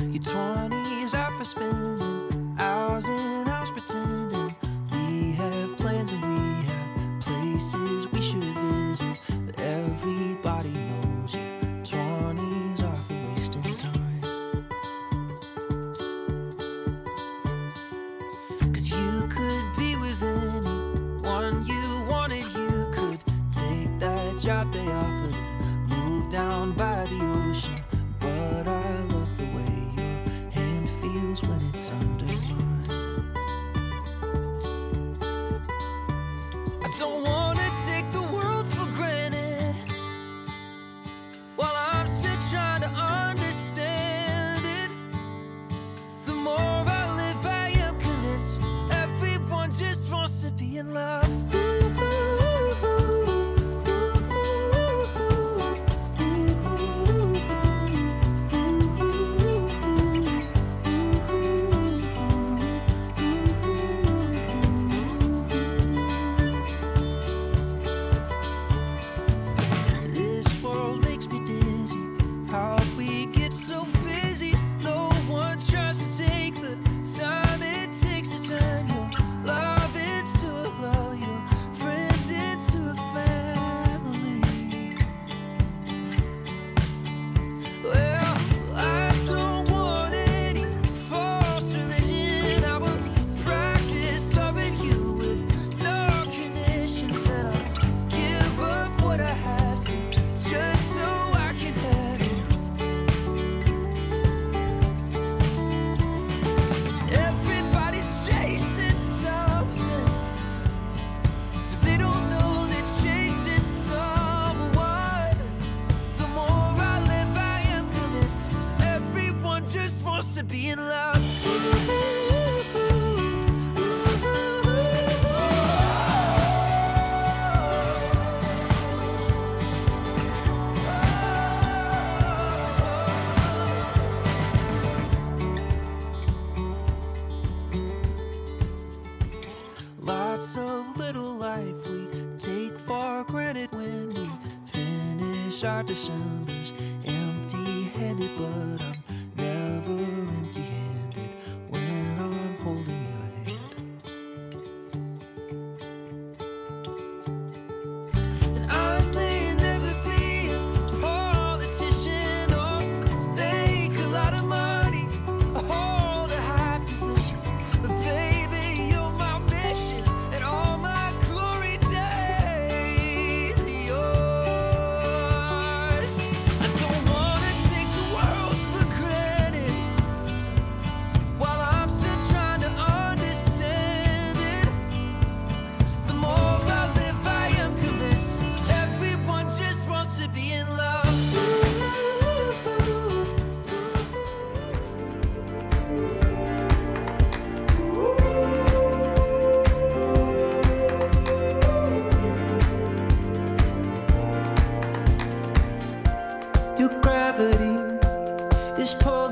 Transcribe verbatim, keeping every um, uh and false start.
Your twenties are for spending hours and hours pretending we have plans and we have places we should visit, but everybody knows your twenties are for wasting time. 'Cause you could be with anyone you wanted. You could take that job they offered and move down by the ocean. But I love the way your hand feels when it's under mine. I don't wanna take the world for granted while I'm still trying to understand it. The more I live, I am convinced everyone just wants to be in love. To be in love. Lots of little life we take for granted when we finish our Decembers empty-handed, but I'm never empty-handed when I'm holding your hand. And I may never be a politician or make a lot of money or hold a high position, but baby, you're my mission and all my glory days are yours. I don't wanna take the world for granted while I'm still trying to understand it. The more I live, I am convinced everyone just wants to be in love. Your gravity is poor.